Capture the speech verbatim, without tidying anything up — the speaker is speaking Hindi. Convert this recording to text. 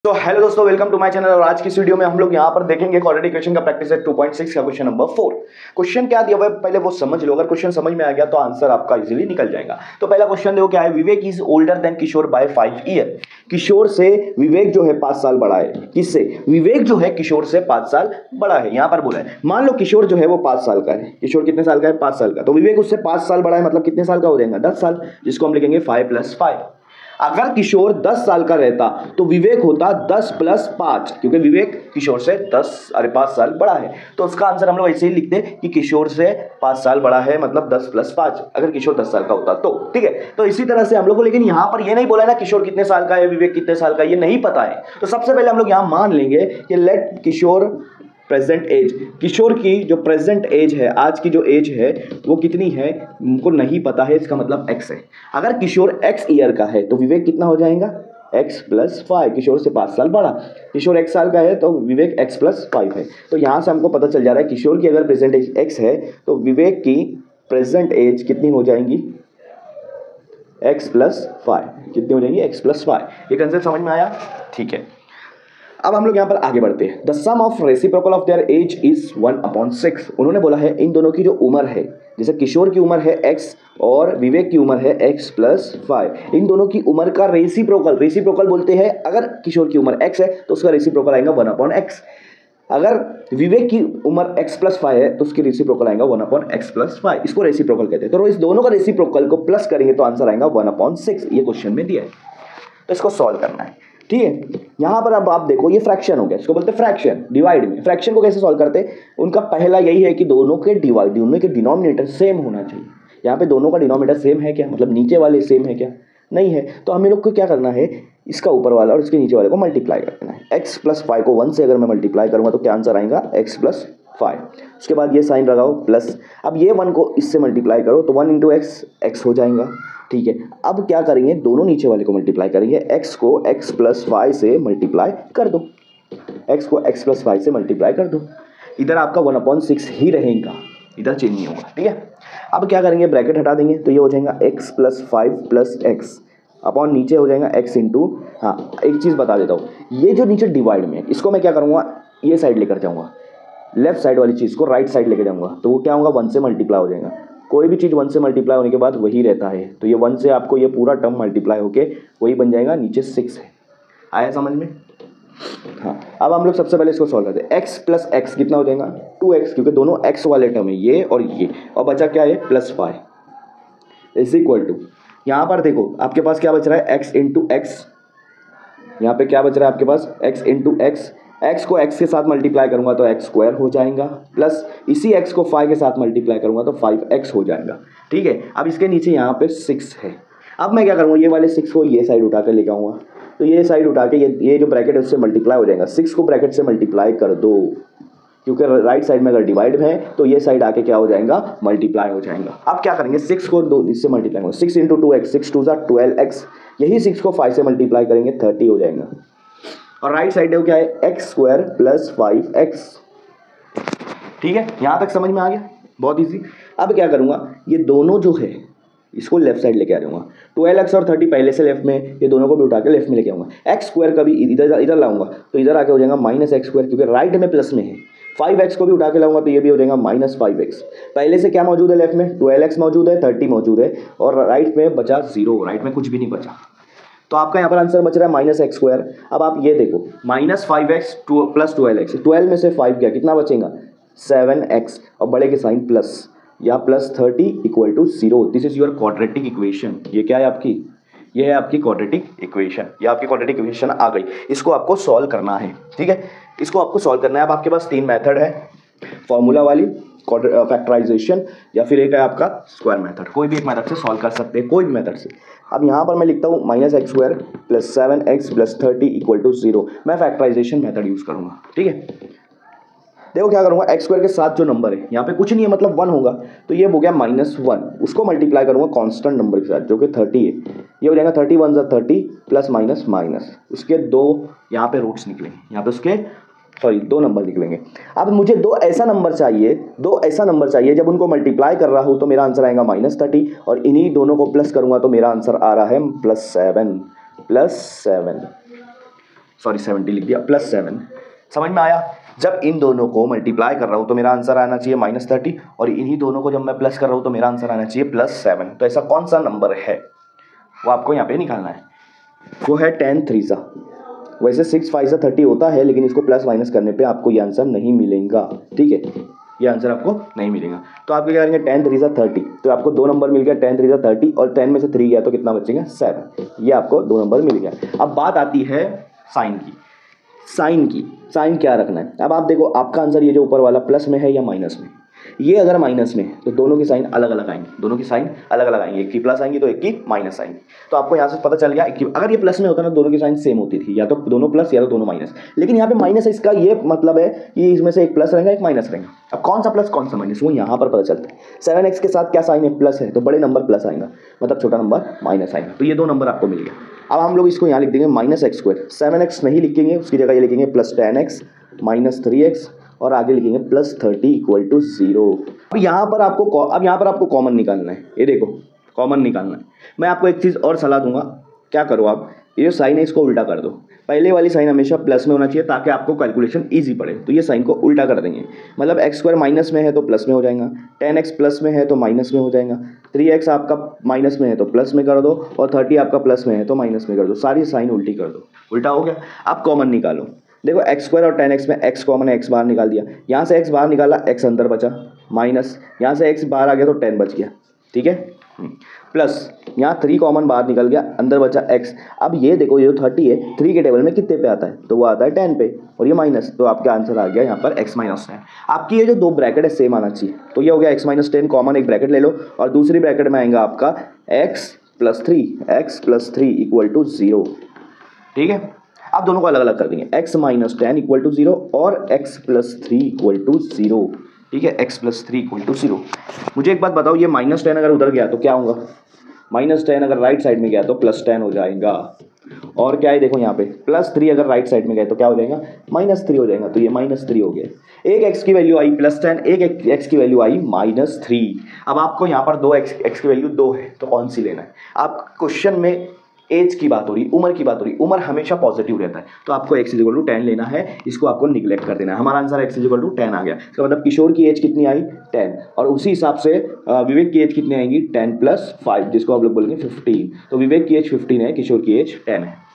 तो हेलो दोस्तों, वेलकम टू माय चैनल। और आज की इस वीडियो में हम लोग यहाँ पर देखेंगे क्वाड्रेटिक इक्वेशन का प्रैक्टिस है टू पॉइंट सिक्स का क्वेश्चन नंबर फोर। क्वेश्चन क्या दिया हुआ है पहले वो समझ लो। अगर क्वेश्चन समझ में आ गया तो आंसर आपका इजीली निकल जाएगा। तो पहला क्वेश्चन देखो क्या है। Vivek is older than Kishore by five year. Kishore से विवेक जो है पांच साल बड़ा है। किससे? विवेक जो है किशोर से पांच साल बड़ा है। यहाँ पर बोला है मान लो किशोर जो है वो पांच साल का है। किशोर कितने साल का है? पांच साल का। तो विवेक उससे पांच साल बड़ा है, मतलब कितने साल का हो जाएगा? दस साल, जिसको हम लिखेंगे फाइव प्लस फाइव। अगर किशोर दस साल का रहता तो विवेक होता दस प्लस पांच, क्योंकि विवेक किशोर से दस अरे पांच साल बड़ा है। तो उसका आंसर हम लोग ऐसे ही लिखते कि किशोर से पांच साल बड़ा है, मतलब दस प्लस पांच, अगर किशोर दस साल का होता तो। ठीक है, तो इसी तरह से हम लोग को, लेकिन यहां पर यह नहीं बोला ना किशोर कितने साल का है, विवेक कितने साल का है, ये नहीं पता है। तो सबसे पहले हम लोग यहां मान लेंगे कि let Kishore present age, Kishore की जो प्रेजेंट एज है, आज की जो एज है वो कितनी है उनको नहीं पता है, इसका मतलब एक्स है। अगर किशोर एक्स ईयर का है तो विवेक कितना हो जाएगा? X plus five. किशोर से पाँच साल बड़ा, किशोर एक्स साल का है तो विवेक एक्स प्लस फाइव है। तो यहाँ से हमको पता चल जा रहा है किशोर की अगर प्रेजेंट एज एक्स है तो विवेक की प्रेजेंट एज कितनी हो जाएंगी? X plus five. कितनी हो जाएंगी? X plus five. ये कंसेप्ट समझ में आया? ठीक है, अब हम लोग यहाँ पर आगे बढ़ते हैं। The sum of reciprocal of their age is one upon six. उन्होंने बोला है इन दोनों की जो उम्र है, जैसे किशोर की उम्र है x और विवेक की उम्र है x प्लस फाइव, इन दोनों की उम्र का रेसिप्रोकल, रेसिप्रोकल बोलते हैं अगर किशोर की उम्र x है तो उसका रेसिप्रोकल आएगा वन अपॉन एक्स। अगर विवेक की उम्र x प्लस फाइव है तो उसकी रेसिप्रोकल आएगा one upon x plus five. इसको रेसिप्रोकल कहते हैं। तो इस दोनों का रेसिप्रोकल को प्लस करेंगे तो आंसर आएगा वन अपॉन सिक्स। ये क्वेश्चन में दिया है, तो इसको सॉल्व करना है। ठीक है, यहां पर अब आप देखो ये फ्रैक्शन हो गया, इसको बोलते हैं फ्रैक्शन। डिवाइड में फ्रैक्शन को कैसे सॉल्व करते हैं? उनका पहला यही है कि दोनों के डिवाइड, दोनों के डिनोमिनेटर सेम होना चाहिए। यहाँ पे दोनों का डिनोमिनेटर सेम है क्या? मतलब नीचे वाले सेम है क्या? नहीं है। तो हमें लोग को क्या करना है, इसका ऊपर वाला और इसके नीचे वाले को मल्टीप्लाई करना है। एक्स प्लस फाइव को वन से अगर मैं मल्टीप्लाई करूंगा तो क्या आंसर आएगा? X plus five. उसके बाद ये साइन लगाओ प्लस, अब ये वन को इससे मल्टीप्लाई करो तो वन इंटू एक्स एक्स हो जाएगा। ठीक है, अब क्या करेंगे, दोनों नीचे वाले को मल्टीप्लाई करेंगे। x को x प्लस फाइव से मल्टीप्लाई कर दो, x को x प्लस फाइव से मल्टीप्लाई कर दो। इधर आपका वन अपॉन सिक्स ही रहेगा, इधर चेंज नहीं होगा। ठीक है, अब क्या करेंगे, ब्रैकेट हटा देंगे तो ये हो जाएगा x plus five plus x upon नीचे हो जाएगा x इंटू, हाँ एक चीज़ बता देता हूँ, ये जो नीचे डिवाइड में इसको मैं क्या करूँगा, ये साइड लेकर जाऊँगा, लेफ्ट साइड वाली चीज़ को राइट साइड लेकर जाऊँगा, तो वो क्या होगा, वन से मल्टीप्लाई हो जाएगा। कोई भी चीज़ वन से मल्टीप्लाई होने के बाद वही रहता है, तो ये वन से आपको ये पूरा टर्म मल्टीप्लाई होके वही बन जाएगा, नीचे सिक्स है। आया समझ में? हाँ, अब हम लोग सबसे पहले इसको सॉल्व करते हैं। x प्लस एक्स कितना हो जाएगा? टू एक्स, क्योंकि दोनों x वाले टर्म है, ये और ये, और बचा क्या है? Plus five is equal to, यहाँ पर देखो आपके पास क्या बच रहा है, x इंटू एक्स। यहाँ पे क्या बच रहा है आपके पास? x into x. x को x के साथ मल्टीप्लाई करूंगा तो x स्क्वायर हो जाएगा, प्लस इसी x को फाइव के साथ मल्टीप्लाई करूंगा तो फाइव एक्स हो जाएगा। ठीक है, अब इसके नीचे यहाँ पे सिक्स है। अब मैं क्या करूँगा, ये वाले सिक्स को ये साइड उठा कर लेके आऊँगा, तो ये साइड उठा के ये ये जो ब्रैकेट है उससे मल्टीप्लाई हो जाएगा। सिक्स को ब्रैकेट से मल्टीप्लाई कर दो, क्योंकि राइट साइड में अगर डिवाइड है तो ये साइड आके क्या हो जाएगा, मल्टीप्लाई हो जाएगा। अब क्या करेंगे, सिक्स को दो इससे मल्टीप्लाई करेंगे, six into two x, six two ज़ा ट्वेल्व एक्स, यही सिक्स को फाइव से मल्टीप्लाई करेंगे थर्टी हो जाएगा। और राइट साइड में क्या है, x square plus five x. ठीक है, यहाँ तक समझ में आ गया, बहुत इजी। अब क्या करूँगा, ये दोनों जो है इसको लेफ्ट साइड लेके आ जाऊँगा, ट्वेल्व एक्स और थर्टी पहले से लेफ्ट में, ये दोनों को भी उठा के लेफ्ट में लेके आऊँगा। एक्स स्क्वायर कभी इधर इधर लाऊंगा तो इधर आके हो जाएगा माइनस एक्स स्क्वायर, क्योंकि राइट में प्लस में है। फाइव एक्स को भी उठा के लाऊंगा तो ये भी हो जाएगा माइनस फाइव एक्स। पहले से क्या मौजूद है लेफ्ट में, ट्वेल्व एक्स मौजूद है, थर्टी मौजूद है, और राइट में बचा जीरो, राइट में कुछ भी नहीं बचा, तो आपका यहाँ पर आंसर बच रहा है माइनस एक्स स्क्वायर। अब आप ये देखो, minus five x to plus twelve x, twelve में से फाइव गया, कितना बचेगा, सेवन एक्स, और बड़े के साइन प्लस, या plus thirty equal to zero. This is your quadratic equation. ये क्या है आपकी, ये है आपकी क्वाड्रेटिक इक्वेशन। ये आपकी क्वाड्रेटिक इक्वेशन आ गई, इसको आपको सॉल्व करना है। ठीक है, इसको आपको सॉल्व करना है। अब आपके पास तीन मेथड है, फॉर्मूला वाली, फैक्टराइजेशन, या फिर एक है आपका स्क्वायर मेथड। कोई भी एक मेथड से सॉल्व कर सकते हैं, कोई भी मेथड से। अब यहाँ पर मैं लिखता हूँ minus x square plus seven x plus thirty equal to zero. मैं फैक्टराइजेशन मेथड यूज़ करूँगा। ठीक है, देखो क्या करूँगा, एक्स स्क्वायर के साथ जो नंबर है यहाँ पे कुछ नहीं है, मतलब वन होगा, तो ये हो गया माइनस वन, उसको मल्टीप्लाई करूँगा कांस्टेंट नंबर के साथ जो कि थर्टी है, ये हो जाएगा थर्टी वन ज़ा थर्टी प्लस माइनस माइनस, उसके दो यहाँ पे रूट्स निकलेंगे, यहाँ पे उसके सॉरी दो नंबर निकलेंगे। अब मुझे दो ऐसा नंबर चाहिए, दो ऐसा नंबर चाहिए जब उनको मल्टीप्लाई कर रहा हूँ तो मेरा आंसर आएगा माइनस थर्टी, और इन्हीं दोनों को प्लस करूँगा तो मेरा आंसर आ रहा है plus seven, plus seven. Sorry seventy लिख दिया, प्लस सेवन। समझ में आया? जब इन दोनों को मल्टीप्लाई कर रहा हूँ तो मेरा आंसर आना चाहिए माइनस थर्टी, और इन्हीं दोनों को जब मैं प्लस कर रहा हूँ तो मेरा आंसर आना चाहिए प्लस सेवन। तो ऐसा कौन सा नंबर है वो आपको यहाँ पे निकालना है। वो है टेन थ्री सा। वैसे सिक्स फाइव सा थर्टी होता है, लेकिन इसको प्लस माइनस करने पे आपको ये आंसर नहीं मिलेगा। ठीक है, ये आंसर आपको नहीं मिलेगा। तो आप क्या करेंगे, टेन थ्री सा थर्टी, तो आपको दो नंबर मिल गया, टेन थ्री सा थर्टी और टेन में से थ्री गया तो कितना बचेगा, सेवन। ये आपको दो नंबर मिल गया। अब बात आती है साइन की। साइन की साइन क्या रखना है। अब आप देखो, आपका आंसर ये जो ऊपर वाला प्लस में है या माइनस में। ये अगर माइनस में है तो दोनों की साइन अलग अलग आएंगी, दोनों की साइन अलग अलग आएंगी, एक की प्लस आएंगी तो एक की माइनस आएंगी। तो आपको यहाँ से पता चल गया कि अगर ये प्लस में होता ना, दोनों की साइन सेम होती थी, या तो दोनों प्लस या तो दोनों माइनस। लेकिन यहाँ पे माइनस है, इसका ये मतलब है कि इसमें से एक प्लस रहेगा एक माइनस रहेगा। अब कौन सा प्लस कौन सा माइनस वो यहाँ पर पता चलता है। सेवन एक्स के साथ क्या साइन है, प्लस है, तो बड़े नंबर प्लस आएगा, मतलब छोटा नंबर माइनस आएगा। तो ये दो नंबर आपको मिल गया। अब हम लोग इसको यहाँ लिख देंगे minus x square. Seven x नहीं लिखेंगे, उसकी जगह ये लिखेंगे plus ten x minus three x और आगे लिखेंगे plus thirty equal to zero. अब यहाँ पर आपको अब यहाँ पर आपको कॉमन निकालना है। ये देखो कॉमन निकालना है। मैं आपको एक चीज़ और सलाह दूंगा, क्या करो आप, ये जो साइन है इसको उल्टा कर दो। पहले वाली साइन हमेशा प्लस में होना चाहिए ताकि आपको कैलकुलेशन ईजी पड़े। तो ये साइन को उल्टा कर देंगे, मतलब एक्स स्क्वायर माइनस में है तो प्लस में हो जाएगा, टेन एक्स प्लस में है तो माइनस में हो जाएगा, थ्री एक्स आपका माइनस में है तो प्लस में कर दो, और थर्टी आपका प्लस में है तो माइनस में कर दो। सारी साइन उल्टी कर दो, उल्टा हो गया। अब कॉमन निकालो। देखो एक्स स्क्वायर और टेन एक्स में एक्स कॉमन है, एक्स बाहर निकाल दिया, यहाँ से एक्स बाहर निकाला, एक्स अंदर बचा, माइनस यहाँ से एक्स बाहर आ गया तो टेन बच गया। ठीक है, प्लस यहाँ थ्री कॉमन बाहर निकल गया, अंदर बचा एक्स। अब ये देखो ये जो थर्टी है थ्री के टेबल में कितने पे आता है, तो वो आता है टेन पे, और ये माइनस, तो आपका आंसर आ गया यहाँ पर एक्स माइनस टेन। आपकी ये जो दो ब्रैकेट है सेम आना चाहिए। तो ये हो गया एक्स माइनस टेन, कॉमन एक ब्रैकेट ले लो, और दूसरी ब्रैकेट में आएगा आपका x plus three, x plus three equal to zero. ठीक है, आप दोनों को अलग अलग कर देंगे, x minus ten equal to zero और x plus three equal to zero. ठीक है, x plus three equal to zero. मुझे एक बात बताओ, ये माइनस टेन अगर उधर गया तो क्या होगा, माइनस टेन अगर राइट साइड में गया तो प्लस टेन हो जाएगा। और क्या है देखो यहाँ पे प्लस थ्री अगर राइट साइड में गया तो क्या हो जाएगा, माइनस थ्री हो जाएगा। तो ये माइनस थ्री हो गया। एक x की वैल्यू आई प्लस टेन, एक x की वैल्यू आई माइनस थ्री। अब आपको यहाँ पर दो x, x की वैल्यू दो है तो कौन सी लेना है। आप क्वेश्चन में एज की बात हो रही, उम्र की बात हो रही, उम्र हमेशा पॉजिटिव रहता है, तो आपको एक्स इक्वल टू टेन लेना है, इसको आपको निगलेक्ट कर देना है। हमारा answer x equal to ten आ गया। इसका मतलब किशोर की एज कितनी आई, टेन, और उसी हिसाब से विवेक की एज कितनी आएगी, टेन प्लस फाइव, जिसको आप लोग बोलेंगे फिफ्टीन। तो विवेक की एज फिफ्टीन है, किशोर की एज टेन है।